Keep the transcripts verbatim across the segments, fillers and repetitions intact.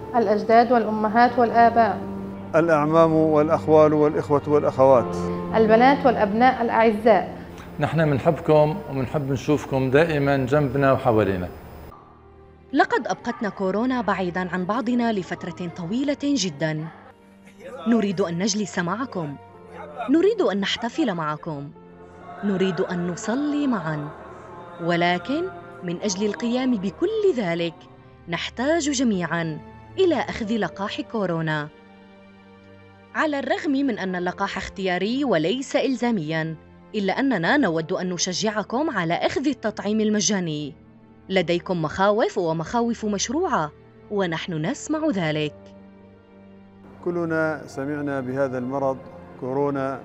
الأجداد والأمهات والآباء، الأعمام والأخوال والإخوة والأخوات، البنات والأبناء الأعزاء. نحن بنحبكم وبنحب نشوفكم دائما جنبنا وحوالينا. لقد أبقتنا كورونا بعيداً عن بعضنا لفترة طويلة جداً. نريد أن نجلس معكم، نريد أن نحتفل معكم، نريد أن نصلي معاً، ولكن من أجل القيام بكل ذلك نحتاج جميعاً إلى أخذ لقاح كورونا. على الرغم من أن اللقاح اختياري وليس إلزامياً، إلا أننا نود أن نشجعكم على أخذ التطعيم المجاني. لديكم مخاوف ومخاوف مشروعة، ونحن نسمع ذلك. كلنا سمعنا بهذا المرض كورونا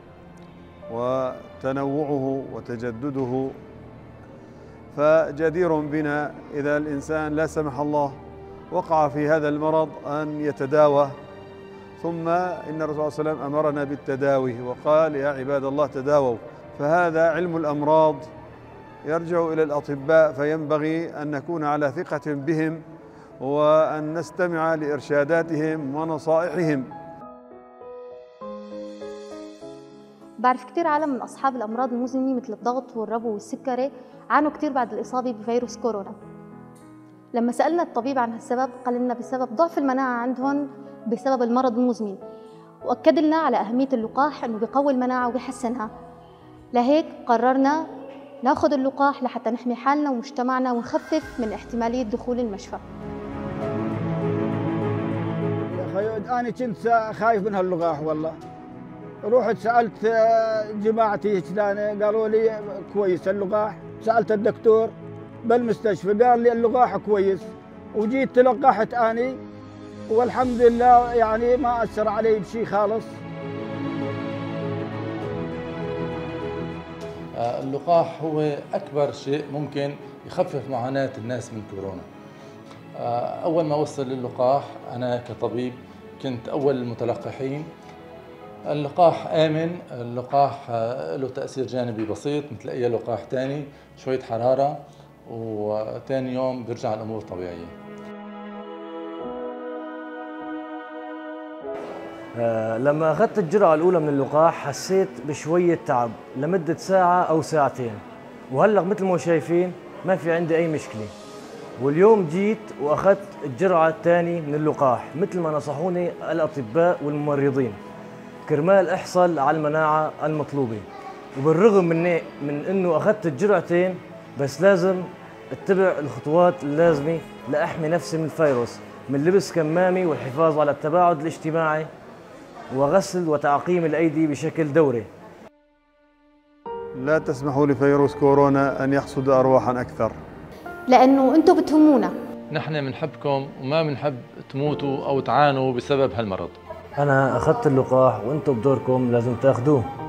وتنوعه وتجدده، فجدير بنا إذا الإنسان لا سمح الله وقع في هذا المرض أن يتداوى. ثم إن الرسول صلى الله عليه وسلم أمرنا بالتداوي وقال: يا عباد الله تداووا. فهذا علم الأمراض يرجع إلى الأطباء، فينبغي أن نكون على ثقة بهم وأن نستمع لإرشاداتهم ونصائحهم. بعرف كثير عالم من أصحاب الأمراض المزمنة مثل الضغط والربو والسكري عانوا كثير بعد الإصابة بفيروس كورونا. لما سألنا الطبيب عن هالسبب قال لنا بسبب ضعف المناعة عندهم بسبب المرض المزمن، وأكد لنا على أهمية اللقاح أنه بيقوي المناعة وبيحسنها. لهيك قررنا ناخذ اللقاح لحتى نحمي حالنا ومجتمعنا ونخفف من احتمالية دخول المشفى. أنا كنت خايف من هاللقاح والله. رحت سألت جماعتي هنا قالوا لي كويس اللقاح. سألت الدكتور بالمستشفى قال لي اللقاح كويس، وجيت تلقحت أني والحمد لله يعني ما أثر علي بشيء خالص. اللقاح هو أكبر شيء ممكن يخفف معاناة الناس من كورونا. أول ما وصل للقاح أنا كطبيب كنت أول المتلقحين. اللقاح آمن، اللقاح له تأثير جانبي بسيط مثل أي لقاح تاني، شوية حرارة وتاني يوم بيرجع الأمور طبيعية. لما أخذت الجرعة الأولى من اللقاح حسيت بشوية تعب لمدة ساعة أو ساعتين، وهلأ مثل ما شايفين ما في عندي أي مشكلة. واليوم جيت وأخذت الجرعة الثانية من اللقاح مثل ما نصحوني الأطباء والممرضين كرمال أحصل على المناعة المطلوبة. وبالرغم من من إنه أخذت الجرعتين بس لازم اتبع الخطوات اللازمة لأحمي نفسي من الفيروس، من لبس كمامي والحفاظ على التباعد الاجتماعي وغسل وتعقيم الأيدي بشكل دوري. لا تسمحوا لفيروس كورونا أن يحصد أرواحا أكثر، لأنه أنتم بتهمونا. نحن بنحبكم وما بنحب تموتوا أو تعانوا بسبب هالمرض. أنا أخذت اللقاح وأنتم بدوركم لازم تاخذوه.